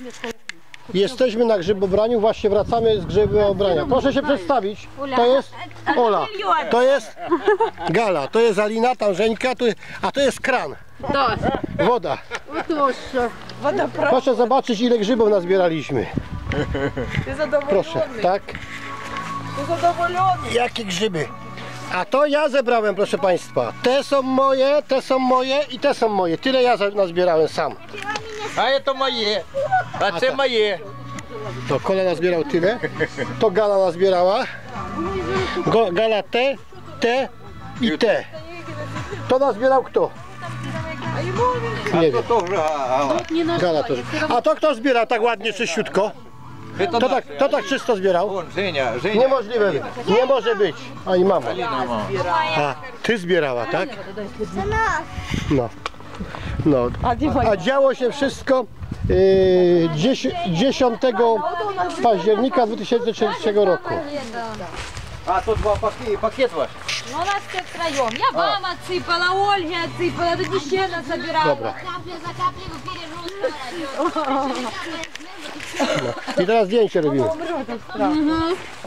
Jesteśmy na grzybobraniu, właśnie wracamy z grzybobrania. Proszę się przedstawić. To jest Ola, to jest Gala, to jest Alina, tam Żeńka, a to jest kran. Woda. Proszę zobaczyć, ile grzybów nazbieraliśmy. Proszę, tak? Jakie grzyby? A to ja zebrałem, proszę Państwa. Te są moje i te są moje. Tyle ja nazbierałem sam. A to moje, a це moje. To Kola nazbierał tyle, to Gala nazbierała. Gala te i te. To nazbierał kto? Nie wiem. Gala to. A to kto zbierał tak ładnie, czyściutko? To tak czysto zbierał? Żenia. Niemożliwe. Nie może być. Ani mama. A ty zbierała, tak? No. A działo się wszystko 10 października 2003 roku. А тут два пакет ваш. Ну, у нас все втроем. Я вам отсыпала, Ольге отсыпала, тут еще насобирала. Dobra. I teraz zdjęcie robimy.